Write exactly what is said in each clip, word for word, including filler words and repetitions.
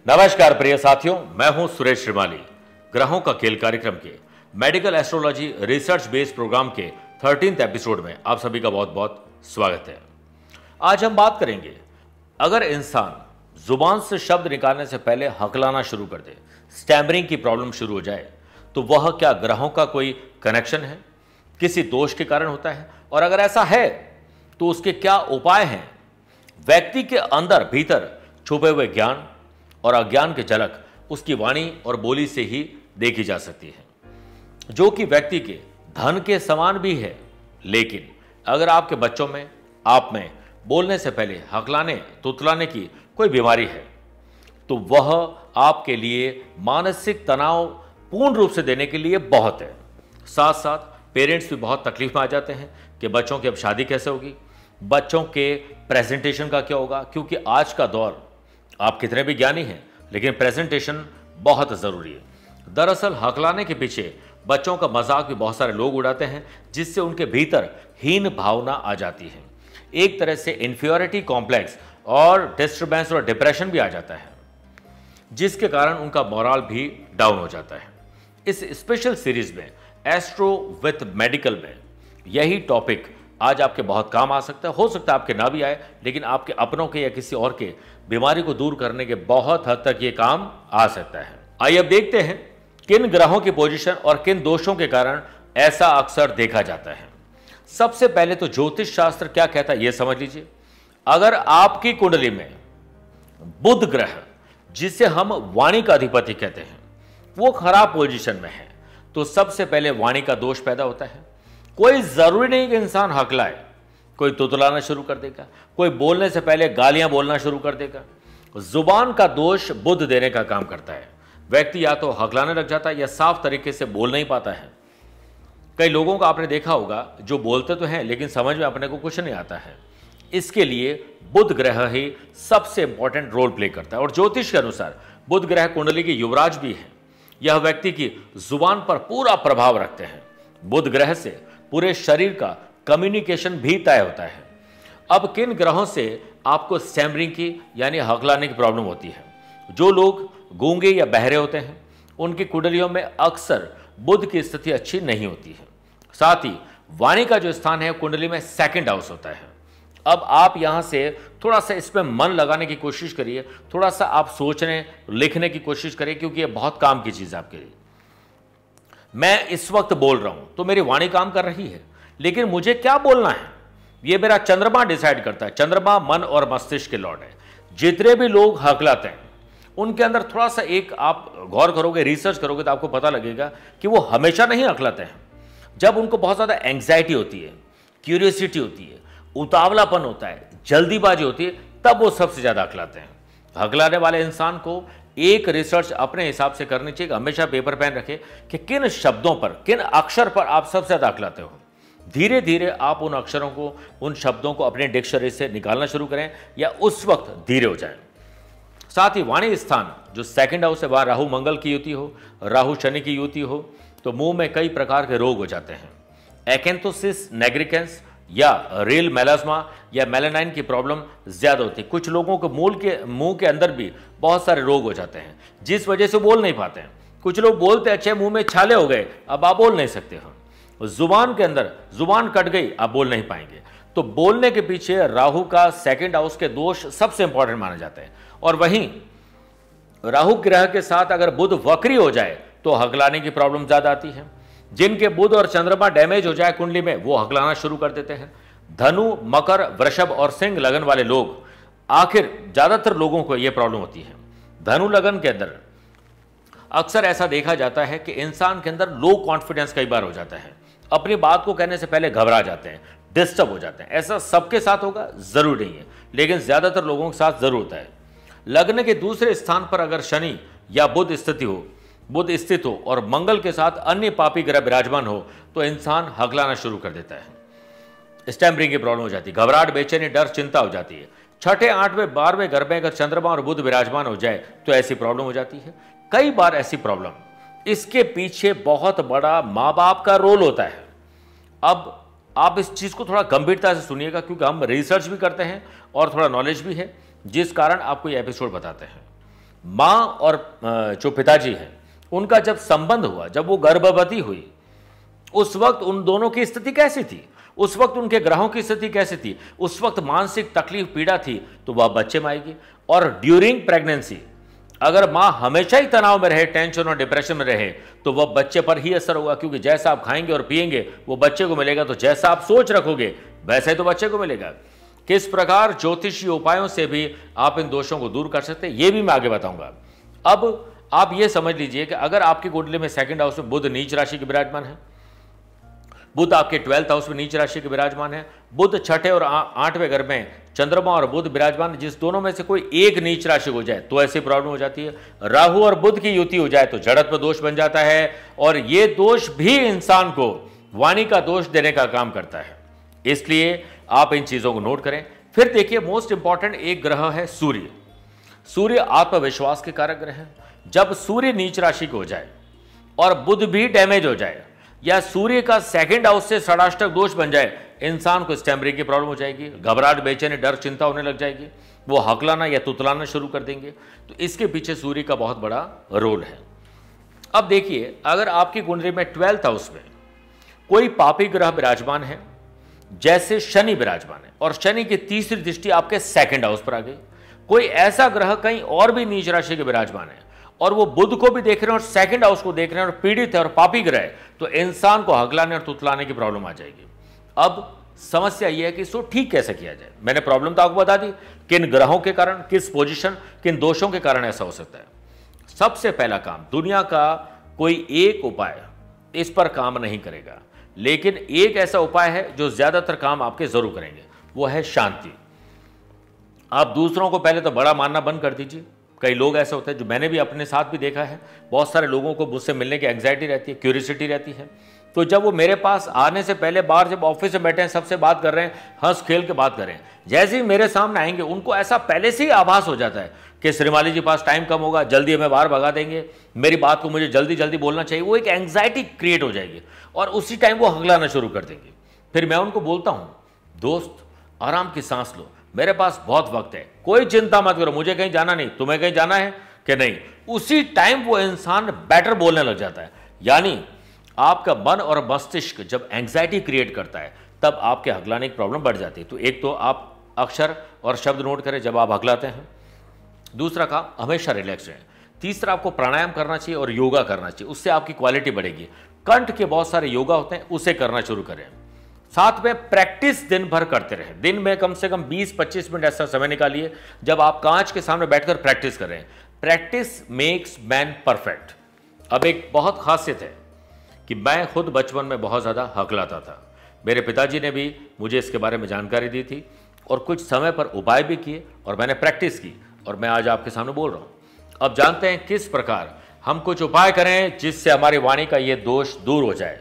नमस्कार प्रिय साथियों, मैं हूं सुरेश श्रीमाली। ग्रहों का खेल कार्यक्रम के medical astrology research based program के थर्टीन्थ एपिसोड में आप सभी का बहुत बहुत स्वागत है। आज हम बात करेंगे, अगर इंसान जुबान से शब्द निकालने से पहले हकलाना शुरू कर दे, स्टैमरिंग की प्रॉब्लम शुरू हो जाए, तो वह क्या ग्रहों का कोई कनेक्शन है, किसी दोष के कारण होता है, और अगर ऐसा है तो उसके क्या उपाय हैं। व्यक्ति के अंदर भीतर छुपे हुए ज्ञान और अज्ञान की झलक उसकी वाणी और बोली से ही देखी जा सकती है, जो कि व्यक्ति के धन के समान भी है। लेकिन अगर आपके बच्चों में, आप में बोलने से पहले हकलाने तुतलाने की कोई बीमारी है, तो वह आपके लिए मानसिक तनाव पूर्ण रूप से देने के लिए बहुत है। साथ साथ पेरेंट्स भी बहुत तकलीफ में आ जाते हैं कि बच्चों की अब शादी कैसे होगी, बच्चों के प्रेजेंटेशन का क्या होगा, क्योंकि आज का दौर, आप कितने भी ज्ञानी हैं लेकिन प्रेजेंटेशन बहुत ज़रूरी है। दरअसल हकलाने के पीछे बच्चों का मजाक भी बहुत सारे लोग उड़ाते हैं, जिससे उनके भीतर हीन भावना आ जाती है। एक तरह से इन्फीरियरिटी कॉम्प्लेक्स और डिस्टर्बेंस और डिप्रेशन भी आ जाता है, जिसके कारण उनका मोरल भी डाउन हो जाता है। इस स्पेशल सीरीज में एस्ट्रो विथ मेडिकल में यही टॉपिक आज आपके बहुत काम आ सकता है। हो सकता है आपके ना भी आए, लेकिन आपके अपनों के या किसी और के बीमारी को दूर करने के बहुत हद तक ये काम आ सकता है। आइए अब देखते हैं किन ग्रहों की पोजीशन और किन दोषों के कारण ऐसा अक्सर देखा जाता है। सबसे पहले तो ज्योतिष शास्त्र क्या कहता है यह समझ लीजिए। अगर आपकी कुंडली में बुध ग्रह, जिसे हम वाणी का अधिपति कहते हैं, वो खराब पोजीशन में है, तो सबसे पहले वाणी का दोष पैदा होता है। कोई जरूरी नहीं कि इंसान हकलाए, कोई तुतलाना शुरू कर देगा, कोई बोलने से पहले गालियां बोलना शुरू कर देगा। जुबान का दोष बुध देने का काम करता है। व्यक्ति या तो हकलाने लग जाता है या साफ तरीके से बोल नहीं पाता है। कई लोगों को आपने देखा होगा जो बोलते तो हैं लेकिन समझ में अपने को कुछ नहीं आता है। इसके लिए बुध ग्रह ही सबसे इंपॉर्टेंट रोल प्ले करता है। और ज्योतिष के अनुसार बुध ग्रह कुंडली के युवराज भी है। यह व्यक्ति की जुबान पर पूरा प्रभाव रखते हैं। बुध ग्रह से पूरे शरीर का कम्युनिकेशन भी तय होता है। अब किन ग्रहों से आपको स्टैमरिंग की यानी हकलाने की प्रॉब्लम होती है? जो लोग गूंगे या बहरे होते हैं, उनकी कुंडलियों में अक्सर बुध की स्थिति अच्छी नहीं होती है। साथ ही वाणी का जो स्थान है कुंडली में सेकंड हाउस होता है। अब आप यहां से थोड़ा सा इसमें मन लगाने की कोशिश करिए, थोड़ा सा आप सोचने लिखने की कोशिश करिए, क्योंकि ये बहुत काम की चीज है आपके लिए। मैं इस वक्त बोल रहा हूं तो मेरी वाणी काम कर रही है, लेकिन मुझे क्या बोलना है ये मेरा चंद्रमा डिसाइड करता है। चंद्रमा मन और मस्तिष्क के लॉर्ड है। जितने भी लोग हकलाते हैं उनके अंदर थोड़ा सा एक आप गौर करोगे, रिसर्च करोगे, तो आपको पता लगेगा कि वो हमेशा नहीं हकलाते हैं। जब उनको बहुत ज्यादा एंग्जाइटी होती है, क्यूरियोसिटी होती है, उतावलापन होता है, जल्दीबाजी होती है, तब वो सबसे ज्यादा हकलाते हैं। हकलाने वाले इंसान को एक रिसर्च अपने हिसाब से करनी चाहिए। हमेशा पेपर पेन रखें कि किन शब्दों पर, किन अक्षर पर आप सबसे ज्यादा हकलाते हो। धीरे धीरे आप उन अक्षरों को, उन शब्दों को अपने डिक्शनरी से निकालना शुरू करें, या उस वक्त धीरे हो जाएं। साथ ही वाणी स्थान जो सेकंड हाउस है, वहां राहु मंगल की युति हो, राहु शनि की युति हो, तो मुंह में कई प्रकार के रोग हो जाते हैं। एक्एंथोसिस निग्रिकेंस या रेल मेलास्मा या मेलानाइन की प्रॉब्लम ज्यादा होती है। कुछ लोगों को मूल के मुंह के अंदर भी बहुत सारे रोग हो जाते हैं, जिस वजह से बोल नहीं पाते हैं। कुछ लोग बोलते अच्छे, मुंह में छाले हो गए, अब आप बोल नहीं सकते हो। जुबान के अंदर जुबान कट गई, आप बोल नहीं पाएंगे। तो बोलने के पीछे राहु का सेकंड हाउस के दोष सबसे इंपॉर्टेंट माने जाते हैं। और वहीं राहु ग्रह के साथ अगर बुध वक्री हो जाए तो हकलाने की प्रॉब्लम ज्यादा आती है। जिनके बुध और चंद्रमा डैमेज हो जाए कुंडली में, वो हकलाना शुरू कर देते हैं। धनु, मकर, वृषभ और सिंह लगन वाले लोग, आखिर ज्यादातर लोगों को यह प्रॉब्लम होती है। धनु लगन के अंदर अक्सर ऐसा देखा जाता है कि इंसान के अंदर लो कॉन्फिडेंस कई बार हो जाता है। अपनी बात को कहने से पहले घबरा जाते हैं, डिस्टर्ब हो जाते हैं। ऐसा सबके साथ होगा जरूरी नहीं है, लेकिन ज्यादातर लोगों के साथ जरूर होता है। लग्न के दूसरे स्थान पर अगर शनि या बुध स्थिति हो, बुध स्थित हो और मंगल के साथ अन्य पापी ग्रह विराजमान हो, तो इंसान हकलाना शुरू कर देता है। स्टैमरिंग की प्रॉब्लम हो जाती है, घबराहट, बेचैनी, डर, चिंता हो जाती है। छठे, आठवें, बारहवें घर में अगर चंद्रमा और बुध विराजमान हो जाए तो ऐसी प्रॉब्लम हो जाती है। कई बार ऐसी प्रॉब्लम, इसके पीछे बहुत बड़ा माँ बाप का रोल होता है। अब आप इस चीज को थोड़ा गंभीरता से सुनिएगा, क्योंकि हम रिसर्च भी करते हैं और थोड़ा नॉलेज भी है, जिस कारण आपको ये एपिसोड बताते हैं। माँ और जो पिताजी हैं उनका जब संबंध हुआ, जब वो गर्भवती हुई, उस वक्त उन दोनों की स्थिति कैसी थी, उस वक्त उनके ग्रहों की स्थिति कैसी थी, उस वक्त मानसिक तकलीफ पीड़ा थी, तो वह बच्चे में आएगी। और ड्यूरिंग प्रेगनेंसी अगर माँ हमेशा ही तनाव में रहे, टेंशन और डिप्रेशन में रहे, तो वह बच्चे पर ही असर होगा, क्योंकि जैसा आप खाएंगे और पिएंगे वो बच्चे को मिलेगा, तो जैसा आप सोच रखोगे वैसा ही तो बच्चे को मिलेगा। किस प्रकार ज्योतिषीय उपायों से भी आप इन दोषों को दूर कर सकते हैं, ये भी मैं आगे बताऊंगा। अब आप ये समझ लीजिए कि अगर आपकी कुंडली में सेकंड हाउस में बुध नीच राशि के विराजमान है, बुध आपके ट्वेल्थ हाउस में नीच राशि के विराजमान है, बुध छठे और आठवें घर में चंद्रमा और बुध विराजमान है, जिस दोनों में से कोई एक नीच राशि हो जाए तो ऐसी प्रॉब्लम हो जाती है। राहु और बुध की युति हो जाए तो जड़त्व दोष बन जाता है, और ये दोष भी इंसान को वाणी का दोष देने का काम करता है। इसलिए आप इन चीजों को नोट करें। फिर देखिए, मोस्ट इंपॉर्टेंट एक ग्रह है सूर्य। सूर्य आत्मविश्वास के कारक ग्रह है। जब सूर्य नीच राशि को हो जाए और बुध भी डैमेज हो जाए, या सूर्य का सेकंड हाउस से षडाष्टक दोष बन जाए, इंसान को स्टैमरिंग की प्रॉब्लम हो जाएगी, घबराहट, बेचैनी, डर, चिंता होने लग जाएगी, वो हकलाना या तुतलाना शुरू कर देंगे। तो इसके पीछे सूर्य का बहुत बड़ा रोल है। अब देखिए, अगर आपकी कुंडली में ट्वेल्थ हाउस में कोई पापी ग्रह विराजमान है, जैसे शनि विराजमान है, और शनि की तीसरी दृष्टि आपके सेकंड हाउस पर आ गई, कोई ऐसा ग्रह कहीं और भी नीच राशि के विराजमान है और वो बुध को भी देख रहे हैं और सेकंड हाउस को देख रहे हैं और पीड़ित है और पापी ग्रह है, तो इंसान को हकलाने और तुतलाने की प्रॉब्लम आ जाएगी। अब समस्या यह है कि इसको ठीक कैसे किया जाए। मैंने प्रॉब्लम तो आपको बता दी, किन ग्रहों के कारण, किस पोजीशन, किन दोषों के कारण ऐसा हो सकता है। सबसे पहला काम, दुनिया का कोई एक उपाय इस पर काम नहीं करेगा, लेकिन एक ऐसा उपाय है जो ज्यादातर काम आपके जरूर करेंगे, वो है शांति। आप दूसरों को पहले तो बड़ा मानना बंद कर दीजिए। कई लोग ऐसे होते हैं, जो मैंने भी अपने साथ भी देखा है, बहुत सारे लोगों को मुझसे मिलने की एंग्जाइटी रहती है, क्यूरियोसिटी रहती है, तो जब वो मेरे पास आने से पहले बाहर जब ऑफिस में बैठे हैं, सबसे बात कर रहे हैं, हंस खेल के बात कर रहे हैं, जैसे ही मेरे सामने आएंगे उनको ऐसा पहले से ही आभास हो जाता है कि श्रीमाली जी पास टाइम कम होगा, जल्दी हमें बाहर भगा देंगे, मेरी बात को मुझे जल्दी जल्दी बोलना चाहिए। वो एक एंग्जाइटी क्रिएट हो जाएगी और उसी टाइम वो हगलाना शुरू कर देंगे। फिर मैं उनको बोलता हूँ, दोस्त आराम की सांस लो, मेरे पास बहुत वक्त है, कोई चिंता मत करो, मुझे कहीं जाना नहीं, तुम्हें कहीं जाना है कि नहीं। उसी टाइम वो इंसान बेटर बोलने लग जाता है। यानी आपका मन और मस्तिष्क जब एंग्जाइटी क्रिएट करता है, तब आपके हगलाने की प्रॉब्लम बढ़ जाती है। तो एक तो आप अक्षर और शब्द नोट करें जब आप हगलाते हैं। दूसरा काम, हमेशा रिलैक्स रहें। तीसरा, आपको प्राणायाम करना चाहिए और योगा करना चाहिए, उससे आपकी क्वालिटी बढ़ेगी। कंठ के बहुत सारे योगा होते हैं, उसे करना शुरू करें। साथ में प्रैक्टिस दिन भर करते रहें। दिन में कम से कम बीस पच्चीस मिनट ऐसा समय निकालिए जब आप कांच के सामने बैठकर प्रैक्टिस करें। Practice makes man perfect. अब एक बहुत खासियत है कि मैं खुद बचपन में बहुत ज़्यादा हकलाता था। मेरे पिताजी ने भी मुझे इसके बारे में जानकारी दी थी और कुछ समय पर उपाय भी किए और मैंने प्रैक्टिस की और मैं आज आपके सामने बोल रहा हूँ। अब जानते हैं किस प्रकार हम कुछ उपाय करें जिससे हमारी वाणी का ये दोष दूर हो जाए।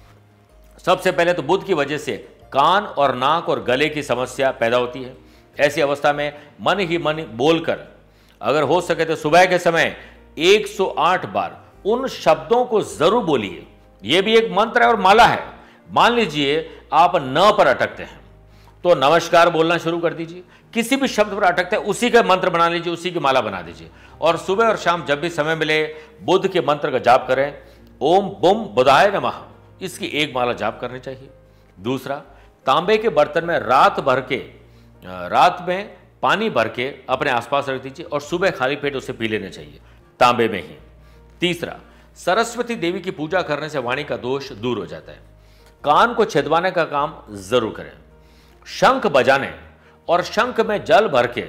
सबसे पहले तो बुध की वजह से कान और नाक और गले की समस्या पैदा होती है। ऐसी अवस्था में मन ही मन बोलकर, अगर हो सके तो सुबह के समय एक सौ आठ बार उन शब्दों को जरूर बोलिए। यह भी एक मंत्र है और माला है। मान लीजिए आप न पर अटकते हैं तो नमस्कार बोलना शुरू कर दीजिए। किसी भी शब्द पर अटकते हैं उसी का मंत्र बना लीजिए, उसी की माला बना दीजिए और सुबह और शाम जब भी समय मिले बुध के मंत्र का जाप करें। ओम बुम बुधाय नमः, इसकी एक माला जाप करनी चाहिए। दूसरा, तांबे के बर्तन में रात भर के रात में पानी भर के अपने आसपास रख दीजिए और सुबह खाली पेट उसे पी लेना चाहिए, तांबे में ही। तीसरा, सरस्वती देवी की पूजा करने से वाणी का दोष दूर हो जाता है। कान को छिदवाने का काम जरूर करें। शंख बजाने और शंख में जल भर के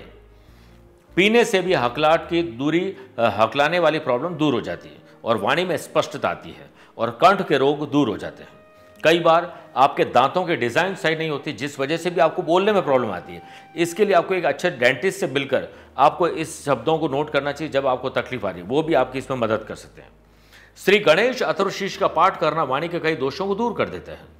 पीने से भी हकलाहट की दूरी, हकलाने वाली प्रॉब्लम दूर हो जाती है और वाणी में स्पष्टता आती है और कंठ के रोग दूर हो जाते हैं। कई बार आपके दांतों के डिजाइन सही नहीं होती, जिस वजह से भी आपको बोलने में प्रॉब्लम आती है। इसके लिए आपको एक अच्छे डेंटिस्ट से मिलकर आपको इस शब्दों को नोट करना चाहिए जब आपको तकलीफ आ रही है, वो भी आपकी इसमें मदद कर सकते हैं। श्री गणेश अथर्वशीर्ष का पाठ करना वाणी के कई दोषों को दूर कर देता है।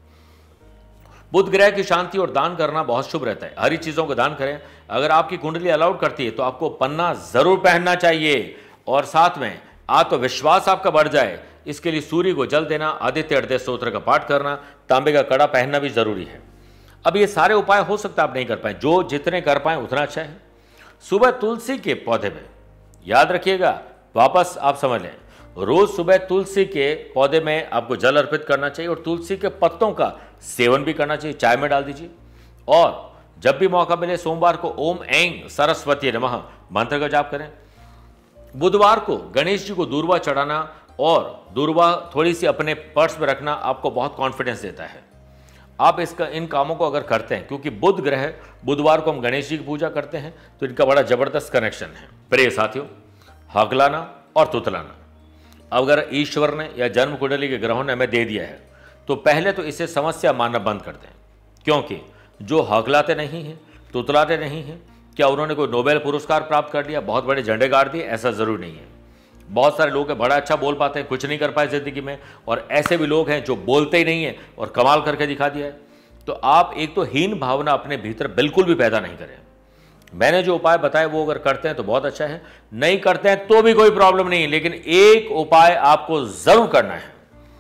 बुध ग्रह की शांति और दान करना बहुत शुभ रहता है। हरी चीजों को दान करें। अगर आपकी कुंडली अलाउड करती है तो आपको पन्ना जरूर पहनना चाहिए और साथ में आत्मविश्वास आपका बढ़ जाए, इसके लिए सूर्य को जल देना, आदित्य हृदय स्तोत्र का पाठ करना, तांबे का कड़ा पहनना भी जरूरी है। अब ये सारे उपाय हो सकता है आप नहीं कर पाए, जो जितने कर पाए उतना अच्छा है। सुबह तुलसी के पौधे में याद रखिएगा, वापस आप समझ लें, रोज सुबह तुलसी के पौधे में आपको जल अर्पित करना चाहिए और तुलसी के पत्तों का सेवन भी करना चाहिए, चाय में डाल दीजिए। और जब भी मौका मिले सोमवार को ओम ऐं सरस्वती नमः मंत्र का जाप करें। बुधवार को गणेश जी को दूर्वा चढ़ाना और दूर्वा थोड़ी सी अपने पर्स में रखना आपको बहुत कॉन्फिडेंस देता है। आप इसका इन कामों को अगर करते हैं, क्योंकि बुध ग्रह, बुधवार को हम गणेश जी की पूजा करते हैं, तो इनका बड़ा जबरदस्त कनेक्शन है। प्रिय साथियों, हकलाना और तुतलाना अगर ईश्वर ने या जन्म कुंडली के ग्रहों ने हमें दे दिया है तो पहले तो इसे समस्या मानना बंद कर दें, क्योंकि जो हकलाते नहीं हैं, तुतलाते नहीं हैं, क्या उन्होंने कोई नोबेल पुरस्कार प्राप्त कर लिया, बहुत बड़े झंडे गाड़ दिए? ऐसा जरूर नहीं है। बहुत सारे लोग हैं बड़ा अच्छा बोल पाते हैं, कुछ नहीं कर पाए जिंदगी में, और ऐसे भी लोग हैं जो बोलते ही नहीं है और कमाल करके दिखा दिया है। तो आप एक तो हीन भावना अपने भीतर बिल्कुल भी पैदा नहीं करें। मैंने जो उपाय बताए वो अगर करते हैं तो बहुत अच्छा है, नहीं करते हैं तो भी कोई प्रॉब्लम नहीं है, लेकिन एक उपाय आपको जरूर करना है।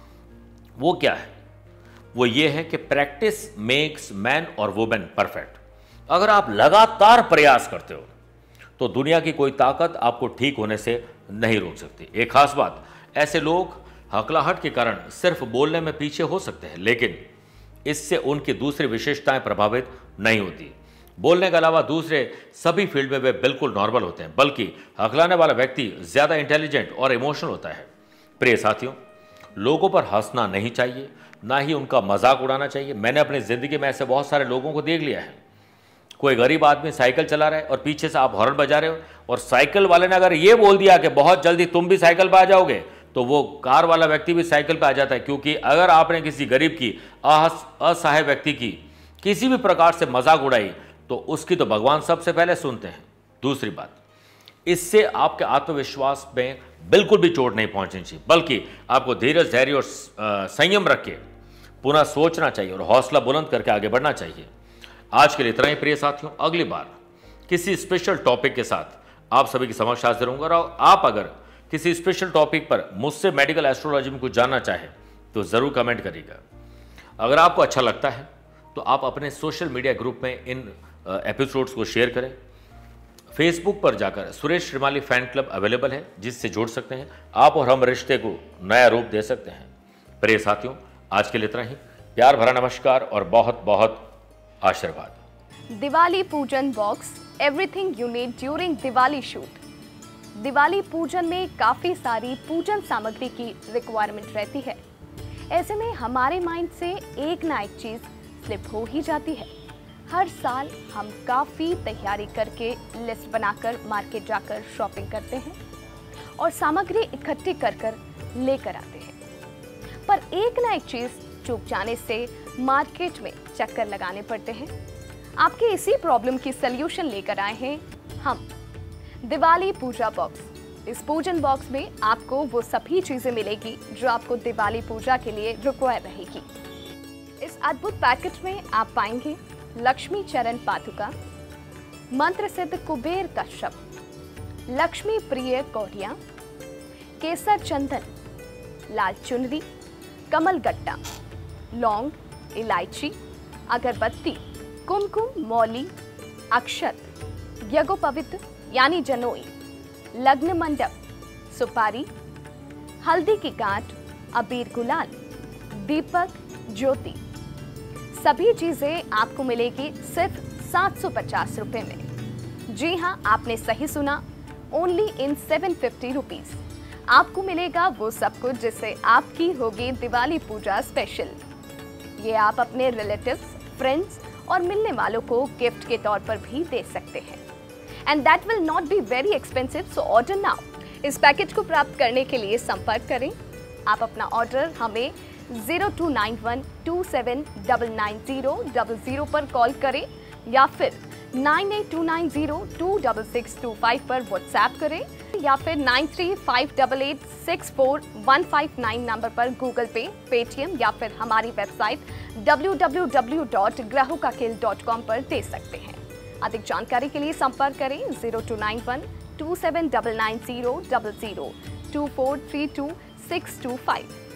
वो क्या है? वो ये है कि प्रैक्टिस मेक्स मैन और वुमेन परफेक्ट। अगर आप लगातार प्रयास करते हो तो दुनिया की कोई ताकत आपको ठीक होने से नहीं रोक सकती। एक खास बात, ऐसे लोग हकलाहट के कारण सिर्फ बोलने में पीछे हो सकते हैं, लेकिन इससे उनकी दूसरी विशेषताएं प्रभावित नहीं होती। बोलने के अलावा दूसरे सभी फील्ड में वे बिल्कुल नॉर्मल होते हैं, बल्कि हकलाने वाला व्यक्ति ज्यादा इंटेलिजेंट और इमोशनल होता है। प्रिय साथियों, लोगों पर हंसना नहीं चाहिए, ना ही उनका मजाक उड़ाना चाहिए। मैंने अपनी जिंदगी में ऐसे बहुत सारे लोगों को देख लिया है। कोई गरीब आदमी साइकिल चला रहा है और पीछे से आप हॉर्न बजा रहे हो, और साइकिल वाले ने अगर ये बोल दिया कि बहुत जल्दी तुम भी साइकिल पर आ जाओगे, तो वो कार वाला व्यक्ति भी साइकिल पर आ जाता है। क्योंकि अगर आपने किसी गरीब की, असहाय व्यक्ति की किसी भी प्रकार से मजाक उड़ाई तो उसकी तो भगवान सबसे पहले सुनते हैं। दूसरी बात, इससे आपके आत्मविश्वास में बिल्कुल भी चोट नहीं पहुंचनी चाहिए, बल्कि आपको धीरज, धैर्य और संयम रख के पुनः सोचना चाहिए और हौसला बुलंद करके आगे बढ़ना चाहिए। आज के लिए इतना ही प्रिय साथियों, अगली बार किसी स्पेशल टॉपिक के साथ आप सभी की समक्ष हाजिर होंगे। और आप अगर किसी स्पेशल टॉपिक पर मुझसे मेडिकल एस्ट्रोलॉजी में कुछ जानना चाहें तो जरूर कमेंट करिएगा। अगर आपको अच्छा लगता है तो आप अपने सोशल मीडिया ग्रुप में इन एपिसोड्स को शेयर करें। फेसबुक पर जाकर Suresh Shrimali fan club available है, जिससे जुड़ सकते हैं आप और हम रिश्ते को नया रूप दे सकते हैं। प्रिय साथियों, आज के लिए इतना ही। प्यार भरा नमस्कार और बहुत बहुत आशीर्वाद। दिवाली पूजन box, everything you need during Diwali shoot. Diwali पूजन में काफी सारी पूजन सामग्री की रिक्वायरमेंट रहती है। ऐसे में हमारे माइंड से एक ना एक चीज स्लिप हो ही जाती है। हर साल हम काफी तैयारी करके लिस्ट बनाकर मार्केट जाकर शॉपिंग करते हैं और सामग्री इकट्ठी कर कर लेकर आते हैं, पर एक ना एक चीज चूक जाने से मार्केट में चक्कर लगाने पड़ते हैं। आपके इसी प्रॉब्लम की सलूशन लेकर आए हैं हम, दिवाली पूजा बॉक्स। इस पूजन बॉक्स में आपको वो सभी चीजें मिलेगी जो आपको दिवाली पूजा के लिए रिक्वायर रहेगी। इस अद्भुत पैकेट में आप पाएंगे लक्ष्मी चरण पादुका, मंत्र सिद्ध कुबेर कश्यप, लक्ष्मी प्रिय कौड़िया, केसर चंदन, लाल चुनरी, कमल गट्टा, लौंग, इलायची, अगरबत्ती, कुमकुम, मौली, अक्षत, यज्ञोपवीत यानी जनोई, लग्न मंडप, सुपारी, हल्दी की गांठ, अबीर गुलाल, दीपक, ज्योति। सभी चीजें आपको मिलेगी सिर्फ सात सौ पचास रुपए में। जी हाँ, आपने सही सुना, only in seven fifty rupees. आपको मिलेगा वो सब कुछ जिससे आपकी होगी दिवाली पूजा स्पेशल। ये आप अपने रिलेटिव्स, फ्रेंड्स और मिलने वालों को गिफ्ट के तौर पर भी दे सकते हैं। And that will not be very expensive, so order now. इस पैकेज को प्राप्त करने के लिए संपर्क करें। आप अपना ऑर्डर हमें zero two nine one two seven double nine zero double zero पर कॉल करें या फिर nine eight two nine zero two double six two five पर व्हाट्सएप करें या फिर nine three five double eight six four one five nine number पर Google Pay, Paytm या फिर हमारी website W W W dot ग्रहों का खेल डॉट कॉम पर दे सकते हैं। अधिक जानकारी के लिए संपर्क करें zero two nine one two seven double nine zero double zero two four three two six two five.